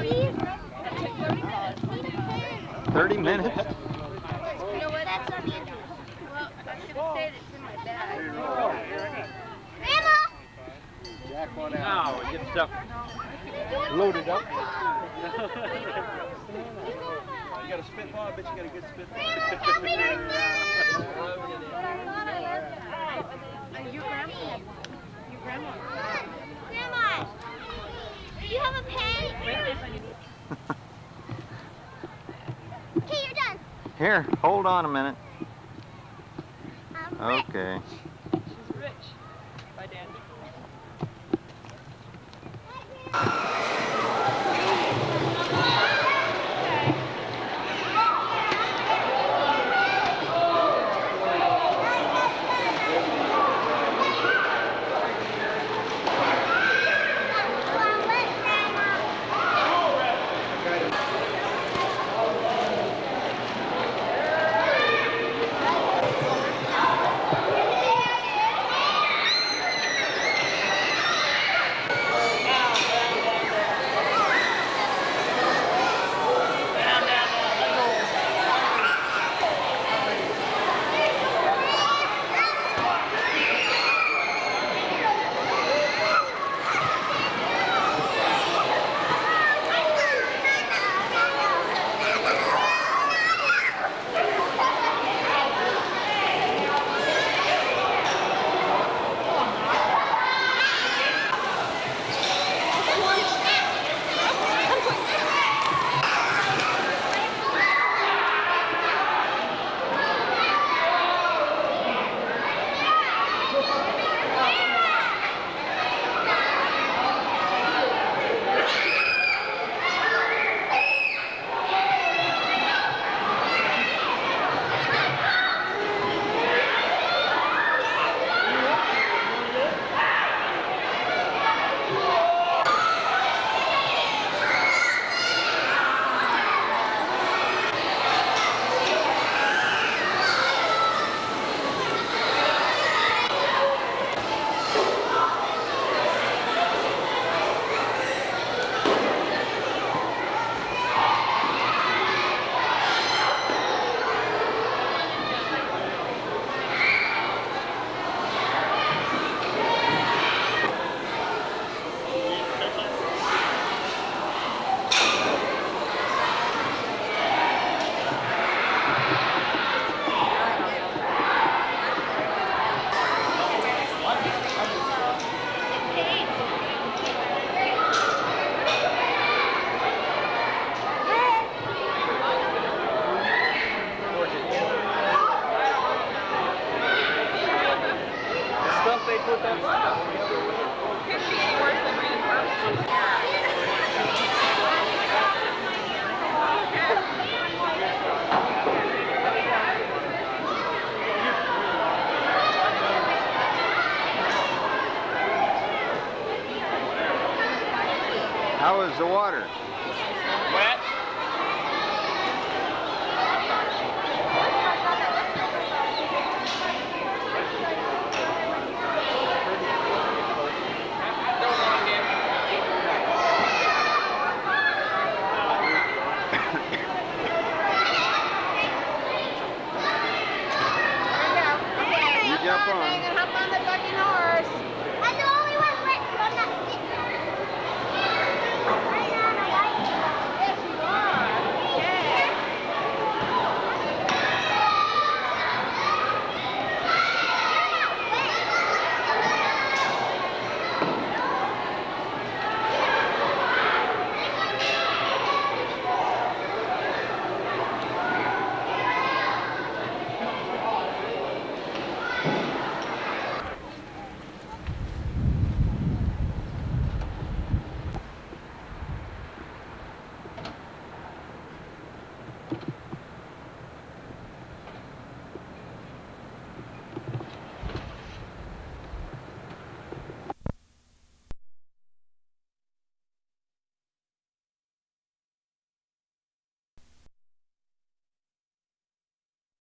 please? 30 minutes? You know what? That's on the interest. Well, I should have said it's in my bag. Grandma! Jack one out. Now, we get stuff Loaded up. You got a spitball? I bet you got a good spitball. Your grandma. Your grandma. Grandma! Do you have a pen? Okay, you're done. Here, hold on a minute. Rick. Okay. She's rich. Bye, Dan. How is the water? Wet.